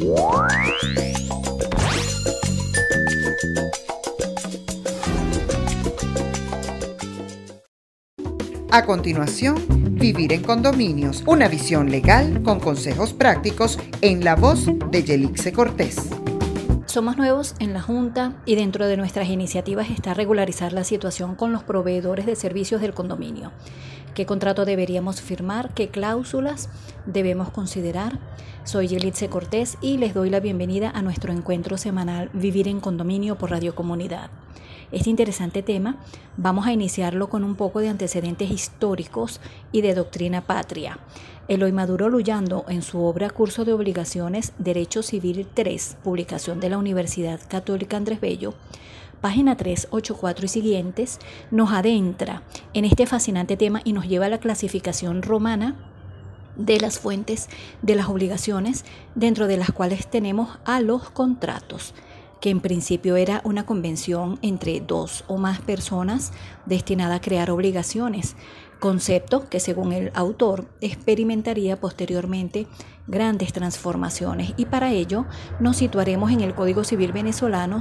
A continuación, Vivir en Condominios, una visión legal con consejos prácticos en la voz de Yelixe Cortés. Somos nuevos en la Junta y dentro de nuestras iniciativas está regularizar la situación con los proveedores de servicios del condominio. ¿Qué contrato deberíamos firmar? ¿Qué cláusulas debemos considerar? Soy Yelixe Cortés y les doy la bienvenida a nuestro encuentro semanal Vivir en Condominio por Radio Comunidad. Este interesante tema vamos a iniciarlo con un poco de antecedentes históricos y de doctrina patria. Eloy Maduro Luyando, en su obra Curso de Obligaciones, Derecho Civil 3, publicación de la Universidad Católica Andrés Bello, página 384 y siguientes, nos adentra en este fascinante tema y nos lleva a la clasificación romana de las fuentes de las obligaciones, dentro de las cuales tenemos a los contratos, que en principio era una convención entre dos o más personas destinada a crear obligaciones, concepto que según el autor experimentaría posteriormente grandes transformaciones, y para ello nos situaremos en el Código Civil venezolano,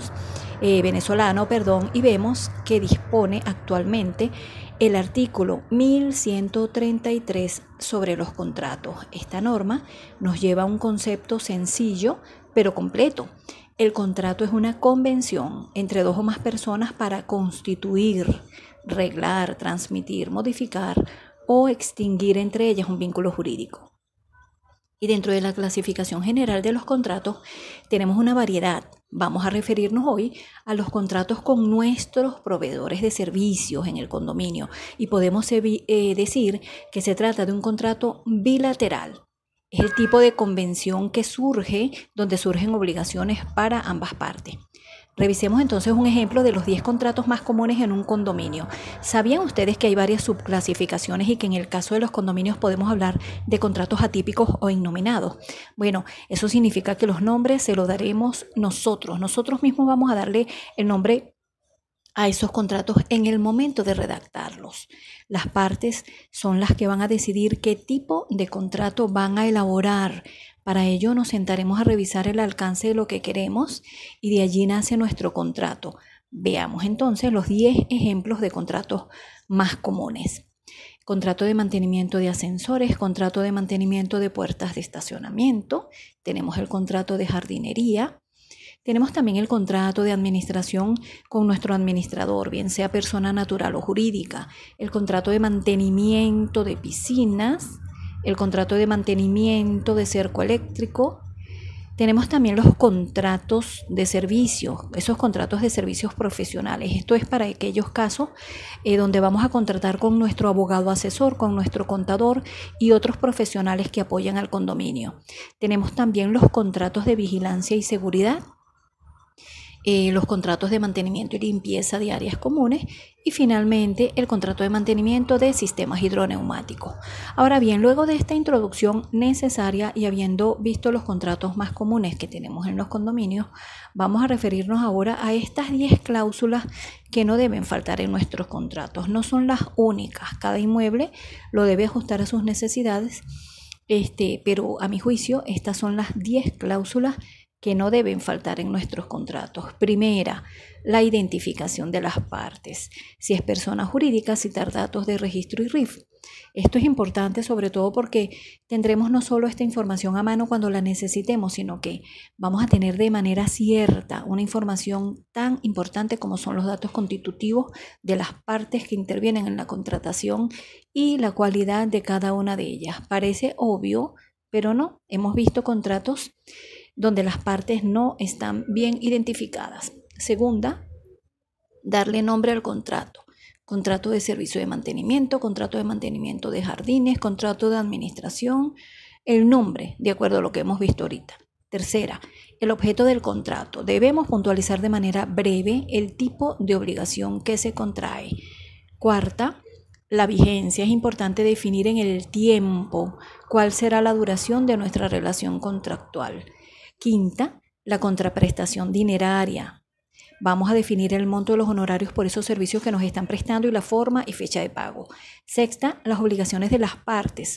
y vemos que dispone actualmente el artículo 1133 sobre los contratos. Esta norma nos lleva a un concepto sencillo pero completo. El contrato es una convención entre dos o más personas para constituir, reglar, transmitir, modificar o extinguir entre ellas un vínculo jurídico. Y dentro de la clasificación general de los contratos tenemos una variedad. Vamos a referirnos hoy a los contratos con nuestros proveedores de servicios en el condominio y podemos decir que se trata de un contrato bilateral. Es el tipo de convención que surge, donde surgen obligaciones para ambas partes. Revisemos entonces un ejemplo de los 10 contratos más comunes en un condominio. ¿Sabían ustedes que hay varias subclasificaciones y que en el caso de los condominios podemos hablar de contratos atípicos o innominados? Bueno, eso significa que los nombres se los daremos nosotros. Nosotros mismos vamos a darle el nombre a esos contratos en el momento de redactarlos. Las partes son las que van a decidir qué tipo de contrato van a elaborar. Para ello nos sentaremos a revisar el alcance de lo que queremos y de allí nace nuestro contrato. Veamos entonces los 10 ejemplos de contratos más comunes. Contrato de mantenimiento de ascensores, contrato de mantenimiento de puertas de estacionamiento, tenemos el contrato de jardinería. Tenemos también el contrato de administración con nuestro administrador, bien sea persona natural o jurídica, el contrato de mantenimiento de piscinas, el contrato de mantenimiento de cerco eléctrico. Tenemos también los contratos de servicios, esos contratos de servicios profesionales. Esto es para aquellos casos donde vamos a contratar con nuestro abogado asesor, con nuestro contador y otros profesionales que apoyan al condominio. Tenemos también los contratos de vigilancia y seguridad, los contratos de mantenimiento y limpieza de áreas comunes y finalmente el contrato de mantenimiento de sistemas hidroneumáticos. Ahora bien, luego de esta introducción necesaria y habiendo visto los contratos más comunes que tenemos en los condominios, vamos a referirnos ahora a estas 10 cláusulas que no deben faltar en nuestros contratos. No son las únicas, cada inmueble lo debe ajustar a sus necesidades, pero a mi juicio estas son las 10 cláusulas que no deben faltar en nuestros contratos. Primera, la identificación de las partes. Si es persona jurídica, citar datos de registro y RIF. Esto es importante sobre todo porque tendremos no solo esta información a mano cuando la necesitemos, sino que vamos a tener de manera cierta una información tan importante como son los datos constitutivos de las partes que intervienen en la contratación y la cualidad de cada una de ellas. Parece obvio, pero no. Hemos visto contratos donde las partes no están bien identificadas. Segunda, darle nombre al contrato. Contrato de servicio de mantenimiento, contrato de mantenimiento de jardines, contrato de administración, el nombre, de acuerdo a lo que hemos visto ahorita. Tercera, el objeto del contrato. Debemos puntualizar de manera breve el tipo de obligación que se contrae. Cuarta, la vigencia. Es importante definir en el tiempo cuál será la duración de nuestra relación contractual. Quinta, la contraprestación dineraria. Vamos a definir el monto de los honorarios por esos servicios que nos están prestando y la forma y fecha de pago. Sexta, las obligaciones de las partes.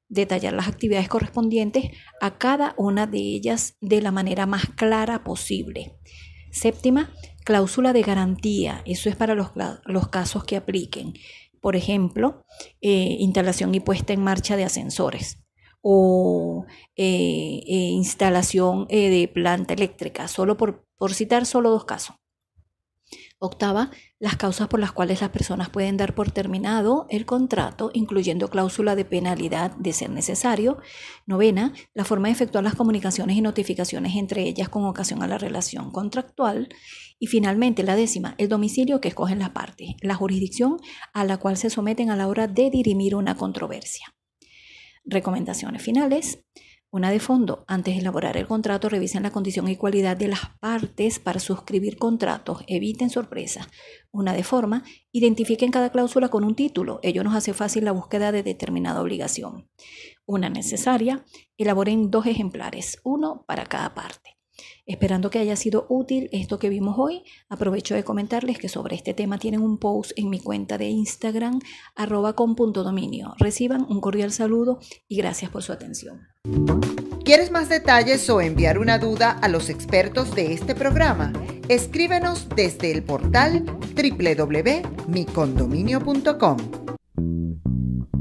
detallar las actividades correspondientes a cada una de ellas de la manera más clara posible. Séptima, cláusula de garantía. Eso es para los casos que apliquen. Por ejemplo, instalación y puesta en marcha de ascensores o instalación de planta eléctrica, solo por citar solo 2 casos. Octava, las causas por las cuales las personas pueden dar por terminado el contrato, incluyendo cláusula de penalidad de ser necesario. Novena, la forma de efectuar las comunicaciones y notificaciones entre ellas con ocasión a la relación contractual. Y finalmente, la 10ª, el domicilio que escogen las partes, la jurisdicción a la cual se someten a la hora de dirimir una controversia. Recomendaciones finales. Una de fondo, antes de elaborar el contrato, revisen la condición y cualidad de las partes para suscribir contratos, eviten sorpresas. Una de forma, identifiquen cada cláusula con un título, ello nos hace fácil la búsqueda de determinada obligación. Una necesaria, elaboren 2 ejemplares, uno para cada parte. Esperando que haya sido útil esto que vimos hoy, aprovecho de comentarles que sobre este tema tienen un post en mi cuenta de Instagram, @com.dominio. Reciban un cordial saludo y gracias por su atención. ¿Quieres más detalles o enviar una duda a los expertos de este programa? Escríbenos desde el portal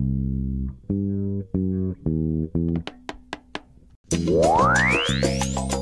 www.micondominio.com.